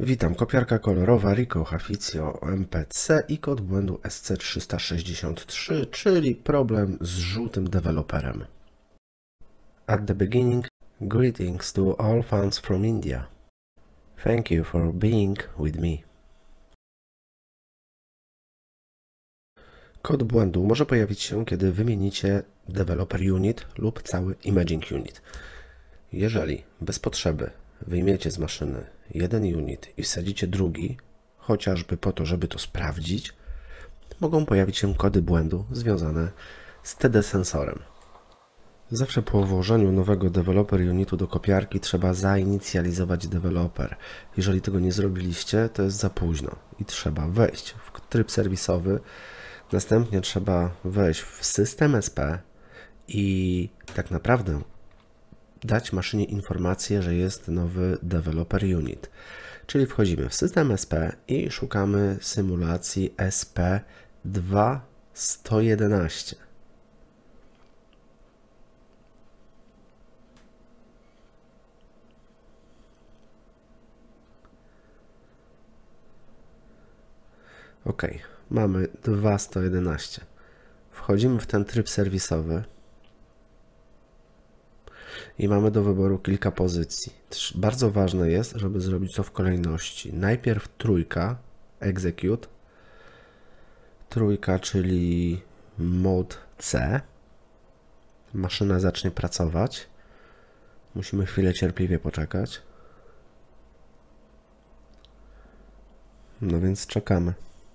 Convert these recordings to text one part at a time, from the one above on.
Witam, kopiarka kolorowa Ricoh Hafizio MPC i kod błędu SC363, czyli problem z żółtym deweloperem. At the beginning, greetings to all fans from India. Thank you for being with me. Kod błędu może pojawić się, kiedy wymienicie developer unit lub cały imaging unit. Jeżeli bez potrzeby wyjmiecie z maszyny jeden unit i wsadzicie drugi, chociażby po to, żeby to sprawdzić, mogą pojawić się kody błędu związane z TD sensorem. Zawsze po włożeniu nowego developer unitu do kopiarki trzeba zainicjalizować deweloper. Jeżeli tego nie zrobiliście, to jest za późno i trzeba wejść w tryb serwisowy. Następnie trzeba wejść w system SP i tak naprawdę dać maszynie informację, że jest nowy developer unit. Czyli wchodzimy w system SP i szukamy symulacji SP2111. OK, mamy 2111. Wchodzimy w ten tryb serwisowy i mamy do wyboru kilka pozycji. Bardzo ważne jest, żeby zrobić to w kolejności. Najpierw trójka, execute, trójka, czyli mode C. Maszyna zacznie pracować. Musimy chwilę cierpliwie poczekać. No więc czekamy.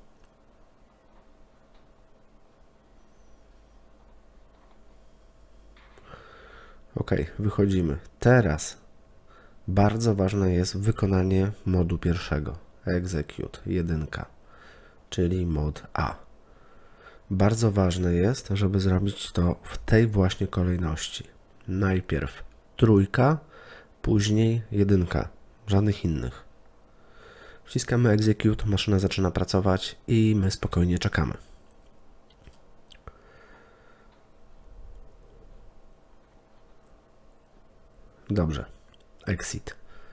OK, wychodzimy. Teraz bardzo ważne jest wykonanie modu pierwszego. Execute 1, czyli mod A. Bardzo ważne jest, żeby zrobić to w tej właśnie kolejności. Najpierw trójka, później 1, żadnych innych. Wciskamy execute, maszyna zaczyna pracować i my spokojnie czekamy. Dobrze, exit.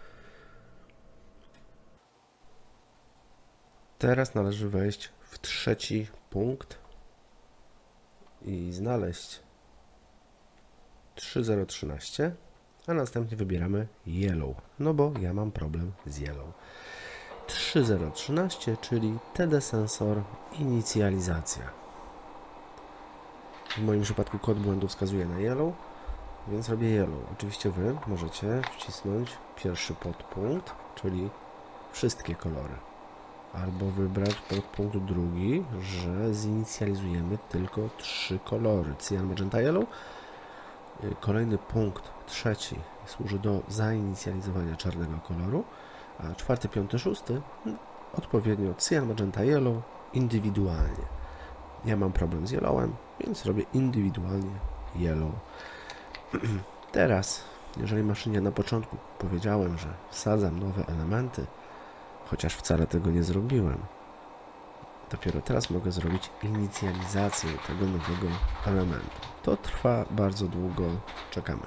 Teraz należy wejść w trzeci punkt i znaleźć 3013, a następnie wybieramy yellow, no bo ja mam problem z yellow. 3013, czyli TD sensor inicjalizacja. W moim przypadku kod błędu wskazuje na yellow, więc robię yellow. Oczywiście Wy możecie wcisnąć pierwszy podpunkt, czyli wszystkie kolory. Albo wybrać podpunkt drugi, że zinicjalizujemy tylko 3 kolory. Cyan, magenta, yellow. Kolejny punkt trzeci służy do zainicjalizowania czarnego koloru, a czwarty, piąty, szósty odpowiednio cyan, magenta, yellow indywidualnie. Ja mam problem z yellowem, więc robię indywidualnie yellow. Teraz, jeżeli maszynie na początku powiedziałem, że wsadzam nowe elementy, chociaż wcale tego nie zrobiłem, dopiero teraz mogę zrobić inicjalizację tego nowego elementu. To trwa bardzo długo, czekamy.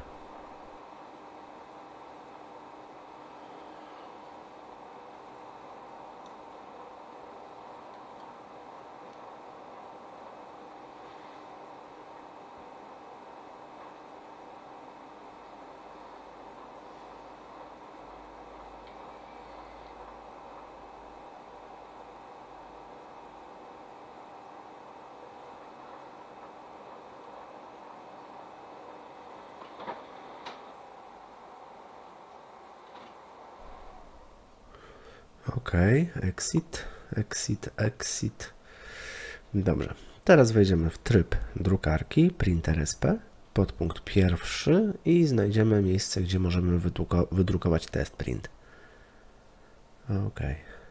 OK, exit, exit, exit. Dobrze, teraz wejdziemy w tryb drukarki, printer SP, podpunkt pierwszy i znajdziemy miejsce, gdzie możemy wydrukować test print. OK.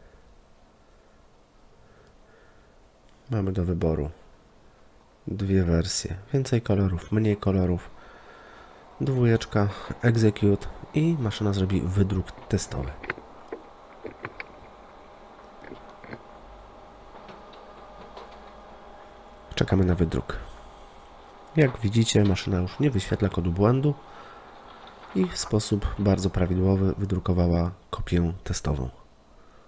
Mamy do wyboru dwie wersje, więcej kolorów, mniej kolorów, dwójeczka, execute i maszyna zrobi wydruk testowy. Czekamy na wydruk. Jak widzicie, maszyna już nie wyświetla kodu błędu i w sposób bardzo prawidłowy wydrukowała kopię testową.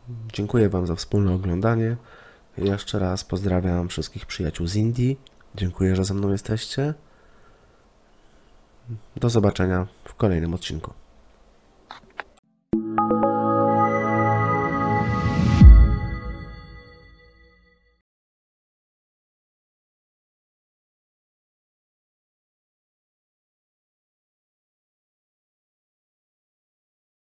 Dziękuję Wam za wspólne oglądanie. Jeszcze raz pozdrawiam wszystkich przyjaciół z Indii. Dziękuję, że ze mną jesteście. Do zobaczenia w kolejnym odcinku.